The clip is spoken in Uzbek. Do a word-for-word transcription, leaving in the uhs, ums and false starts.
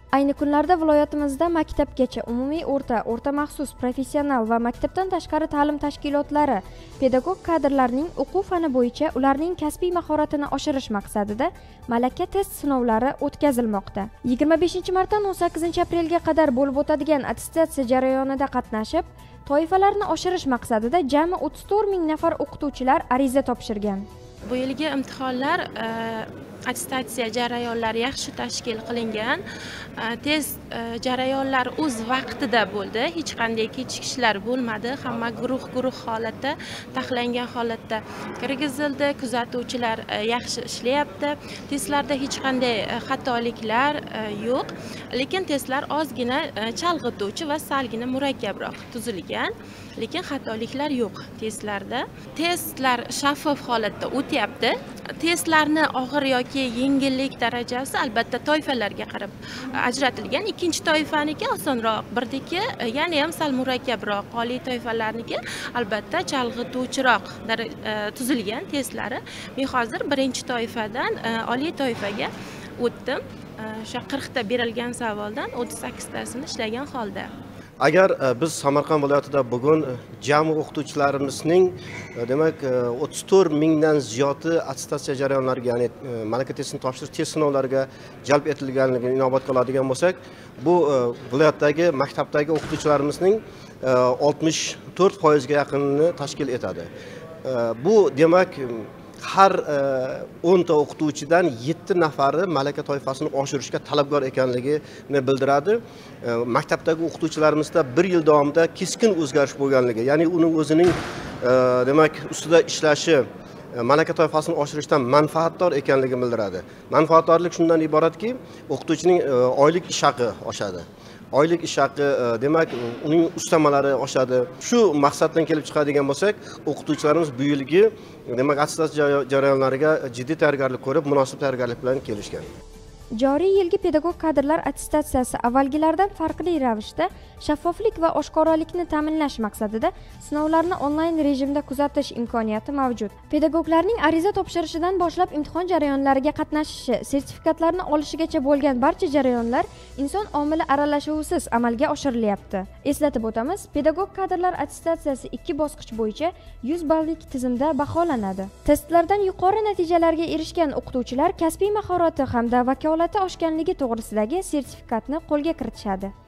Ayni kunlarda viloyatimizda maktabgacha, umumiy o'rta, o'rta maxsus, professional va maktabdan tashqari ta'lim tashkilotlari pedagog kadrlarning o'quv fani bo'yicha ularning kasbiy mahoratini oshirish maqsadida malaka test sinovlari o'tkazilmoqda. yigirma beshinchi martdan o'n sakkizinchi aprelga qadar bo'lib o'tadigan attestatsiya jarayonida qatnashib, toifalarni oshirish maqsadida jami o'ttiz to'rt ming nafar o'qituvchilar ariza topshirgan. Bu yilgi imtihonlar attestatsiya jarayonlari yaxshi tashkil qilingan. Test jarayonlari o'z vaqtida bo'ldi. Hech qanday kechikishlar bo'lmadi. Hamma guruh-guruh holatda, taxlangan holatda kirgizildi. Kuzatuvchilar yaxshi ishlayapti. Testlarda hech qanday xatoliklar yo'q. Lekin testlar ozgina chalg'ituvchi va salgina murakkabroq tuzilgan. Lekin xatoliklar yo'q testlarda. Testlar shaffof holatda o'tyapti. Testlarni og'ir yoki yengillik darajasi albatta toifalarga qarab ajratilgan. Ikkinchi toifaniki osonroq, birdiki yana ham sal murakkabroq, oliy toifalarniki albatta chalg'ituvchiroq tuzilgan testlari. Men hozir birinchi toifadan oliy toifaga o'tdim. O'sha qirqta berilgan savoldan o'ttiz sakkiztasini ishlagan holda. Agar biz Samarqand viloyatida bugun jami o'qituvchilarimizning demak o'ttiz to'rt mingdan ziyodi attestatsiya jarayonlariga, ya'ni malaka testini topshirish test sinovlariga jalb etilganligini inobatga oladigan bo'lsak, bu viloyatdagi maktabdagi o'qituvchilarimizning oltmish to'rt foizga yaqinini tashkil etadi. Bu demak har o'nta o'qituvchidan yetti nafari malaka toifasini oshirishga talabgor ekanligini bildiradi. Maktabdagi o'qituvchilarimizda bir yil davomida keskin o'zgarish bo'lganligi, ya'ni uning o'zining demak ustida ishlashi malaka toifasini oshirishdan manfaatdor ekanligini bildiradi. Manfaatdorlik shundan iboratki, o'qituvchining oylik ish haqi oshadi. Oylik ish haqi demak uning ustamalari oshadi. Shu maqsaddan kelib chiqadigan bo'lsak, o'qituvchilarimiz bu yilgi demak attestatsiya jarayonlariga jiddiy tayyorgarlik ko'rib, munosib tayyorgarlik bilan kelishgan. Joriy yilgi pedagog kadrlar attestatsiyasi avvalgilardan farqli ravishda shaffoflik va oshkoralikni ta'minlash maqsadida sinovlarni onlayn rejimda kuzatish imkoniyati mavjud. Pedagoglarning ariza topshirishidan boshlab imtihon jarayonlariga qatnashishi, sertifikatlarni olishigacha bo'lgan barcha jarayonlar inson omili aralashuvisiz amalga oshirilyapti. Eslatib o'tamiz, pedagog kadrlar attestatsiyasi ikki bosqich bo'yicha yuz ballik tizimda baholanadi. Testlardan yuqori natijalarga erishgan o'qituvchilar kasbiy mahorati hamda vakolati oshganligi to'g'risidagi sertifikatni qo'lga kiritishadi.